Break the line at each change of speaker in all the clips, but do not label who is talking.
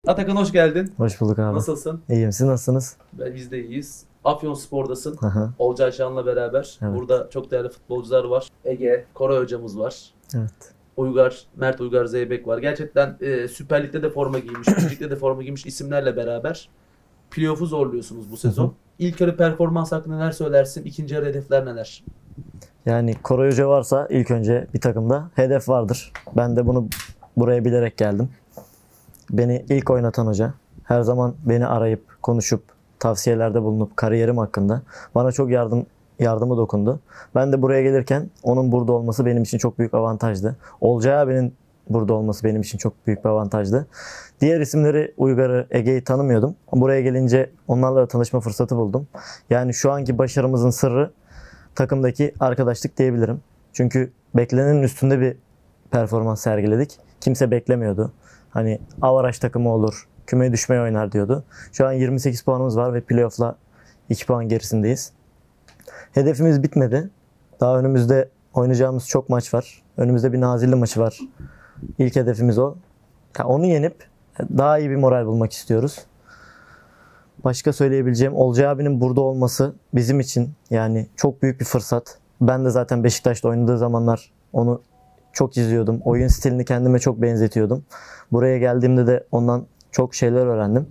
Atakan hoş geldin.
Hoş bulduk abi.
Nasılsın?
İyiyim. Siz nasılsınız?
Biz de iyiyiz. Afyonspor'dasın.
Aha,
Olcay Şan'la beraber.
evet.
Burada çok değerli futbolcular var. Ege, Koray hocamız var.
Evet.
Mert Uygar Zeybek var. Gerçekten Süper Lig'de de forma giymiş, Lig'de de forma giymiş isimlerle beraber playoff'u zorluyorsunuz bu sezon.
Hı hı.
İlk yarı performans hakkında neler söylersin? İkinci yarı hedefler neler?
Yani Koray Hoca varsa ilk önce bir takımda hedef vardır. Ben de bunu buraya bilerek geldim. Beni ilk oynatan hoca. Her zaman beni arayıp, konuşup, tavsiyelerde bulunup kariyerim hakkında bana çok yardımı dokundu. Ben de buraya gelirken onun burada olması benim için çok büyük avantajdı. Olcay abinin burada olması benim için çok büyük bir avantajdı. Diğer isimleri, Uygar'ı, Ege'yi tanımıyordum. Buraya gelince onlarla tanışma fırsatı buldum. Yani şu anki başarımızın sırrı takımdaki arkadaşlık diyebilirim. Çünkü beklenenin üstünde bir performans sergiledik. Kimse beklemiyordu. Hani avaraj takımı olur, kümeye düşmeye oynar diyordu. Şu an 28 puanımız var ve playoff'la 2 puan gerisindeyiz. Hedefimiz bitmedi. Daha önümüzde oynayacağımız çok maç var. Önümüzde bir Nazilli maçı var. İlk hedefimiz o. Yani onu yenip daha iyi bir moral bulmak istiyoruz. Başka söyleyebileceğim, Olcay abinin burada olması bizim için yani çok büyük bir fırsat. Ben de zaten Beşiktaş'ta oynadığı zamanlar onu çok izliyordum. Oyun stilini kendime çok benzetiyordum. Buraya geldiğimde de ondan çok şeyler öğrendim.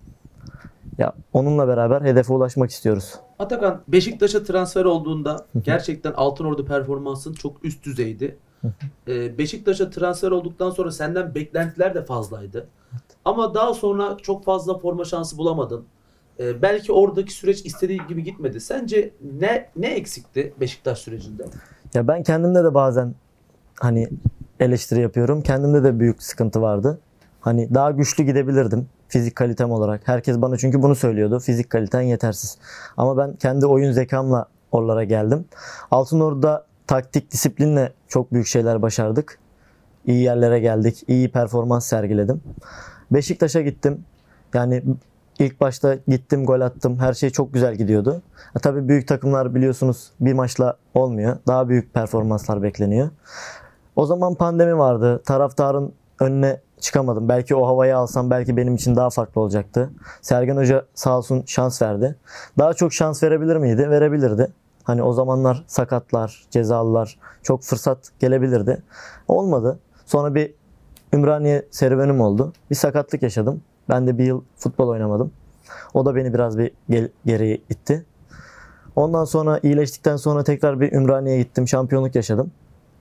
Ya onunla beraber hedefe ulaşmak istiyoruz.
Atakan, Beşiktaş'a transfer olduğunda gerçekten Altınordu performansın çok üst düzeydi. Beşiktaş'a transfer olduktan sonra senden beklentiler de fazlaydı. Ama daha sonra çok fazla forma şansı bulamadın. Belki oradaki süreç istediği gibi gitmedi. Sence ne eksikti Beşiktaş sürecinde?
Ya ben kendimde de bazen hani eleştiri yapıyorum. Kendimde de büyük sıkıntı vardı. Hani daha güçlü gidebilirdim fizik kalitem olarak. Herkes bana çünkü bunu söylüyordu. Fizik kaliten yetersiz. Ama ben kendi oyun zekamla oralara geldim. Altınordu'da taktik, disiplinle çok büyük şeyler başardık. İyi yerlere geldik. İyi performans sergiledim. Beşiktaş'a gittim. Yani ilk başta gittim, gol attım. Her şey çok güzel gidiyordu. Tabii büyük takımlar biliyorsunuz bir maçla olmuyor. Daha büyük performanslar bekleniyor. O zaman pandemi vardı. Taraftarın önüne çıkamadım. Belki o havayı alsam belki benim için daha farklı olacaktı. Sergen Hoca sağ olsun şans verdi. Daha çok şans verebilir miydi? Verebilirdi. Hani o zamanlar sakatlar, cezalılar çok fırsat gelebilirdi. Olmadı. Sonra bir Ümraniye serüvenim oldu. Bir sakatlık yaşadım. Ben de bir yıl futbol oynamadım. O da beni biraz bir geriye itti. Ondan sonra iyileştikten sonra tekrar bir Ümraniye'ye gittim. Şampiyonluk yaşadım.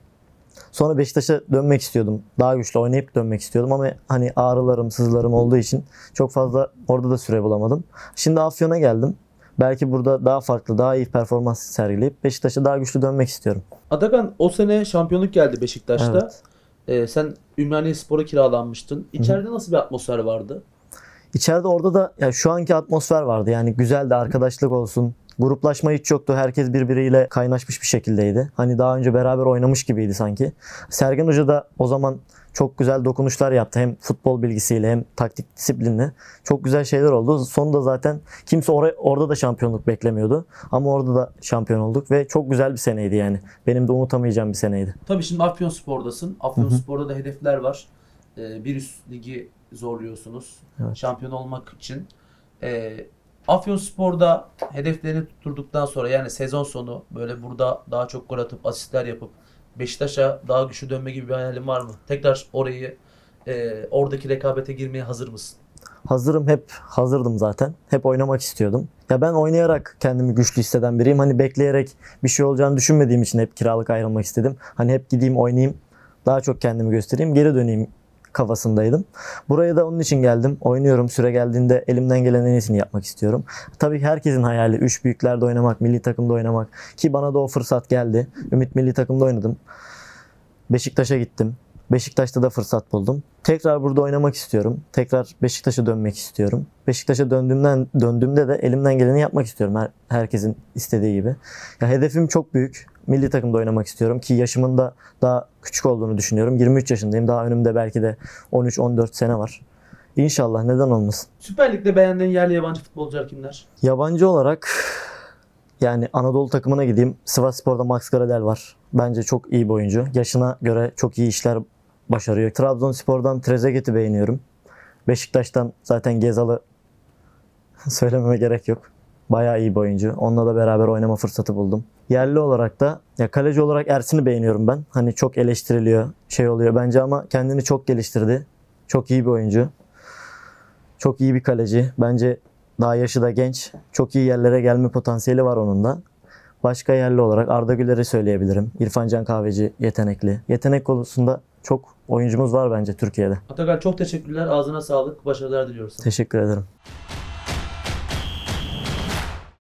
Sonra Beşiktaş'a dönmek istiyordum. Daha güçlü oynayıp dönmek istiyordum ama hani ağrılarım, sızılarım olduğu için çok fazla orada da süre bulamadım. Şimdi Afyon'a geldim. Belki burada daha farklı, daha iyi performans sergileyip Beşiktaş'a daha güçlü dönmek istiyorum.
Atakan, o sene şampiyonluk geldi Beşiktaş'ta.
Evet.
Sen Ümraniyespor'a kiralanmıştın. İçeride nasıl bir atmosfer vardı?
İçeride orada da ya şu anki atmosfer vardı. Yani güzeldi, arkadaşlık olsun. Gruplaşma hiç yoktu. Herkes birbiriyle kaynaşmış bir şekildeydi. Hani daha önce beraber oynamış gibiydi sanki. Sergen Hoca da o zaman çok güzel dokunuşlar yaptı. Hem futbol bilgisiyle hem taktik disiplinle. Çok güzel şeyler oldu. Sonunda zaten kimse orada da şampiyonluk beklemiyordu. Ama orada da şampiyon olduk ve çok güzel bir seneydi yani. Benim de unutamayacağım bir seneydi.
Tabii şimdi Afyonspor'dasın. Afyonspor'da da hedefler var. Bir üst ligi zorluyorsunuz.
Evet.
Şampiyon olmak için. Afyonspor'da hedeflerini tutturduktan sonra yani sezon sonu böyle burada daha çok gol atıp asistler yapıp Beşiktaş'a daha güçlü dönme gibi bir hayalin var mı? Tekrar oradaki rekabete girmeye hazır mısın?
Hazırım, hep hazırdım zaten. Hep oynamak istiyordum. Ya ben oynayarak kendimi güçlü hisseden biriyim. Hani bekleyerek bir şey olacağını düşünmediğim için hep kiralık ayrılmak istedim. Hani hep gideyim oynayayım, daha çok kendimi göstereyim, geri döneyim kafasındaydım. Buraya da onun için geldim. Oynuyorum. Süre geldiğinde elimden gelen en iyisini yapmak istiyorum. Tabii herkesin hayali üç büyüklerde oynamak, milli takımda oynamak. Ki bana da o fırsat geldi. Ümit milli takımda oynadım. Beşiktaş'a gittim. Beşiktaş'ta da fırsat buldum. Tekrar burada oynamak istiyorum. Tekrar Beşiktaş'a dönmek istiyorum. Beşiktaş'a döndüğümde de elimden geleni yapmak istiyorum. Herkesin istediği gibi. Ya hedefim çok büyük. Milli takımda oynamak istiyorum ki yaşımın da daha küçük olduğunu düşünüyorum. 23 yaşındayım. Daha önümde belki de 13-14 sene var. İnşallah, neden olmasın.
Süper Lig'de beğendiğin yerli yabancı futbolcular kimler?
Yabancı olarak yani Anadolu takımına gideyim. Sivasspor'da Max Gradel var. Bence çok iyi bir oyuncu. Yaşına göre çok iyi işler başarıyor. Trabzonspor'dan Trezeguet'i beğeniyorum. Beşiktaş'tan zaten Gezal'ı söylememe gerek yok. Bayağı iyi bir oyuncu. Onunla da beraber oynama fırsatı buldum. Yerli olarak da ya kaleci olarak Ersin'i beğeniyorum ben. Hani çok eleştiriliyor, şey oluyor bence ama kendini çok geliştirdi. Çok iyi bir oyuncu. Çok iyi bir kaleci. Bence daha yaşı da genç. Çok iyi yerlere gelme potansiyeli var onun da. Başka yerli olarak Arda Güler'i söyleyebilirim. İrfan Can Kahveci yetenekli. Yetenek konusunda çok oyuncumuz var bence Türkiye'de.
Atakan çok teşekkürler. Ağzına sağlık. Başarılar diliyoruz.
Teşekkür ederim.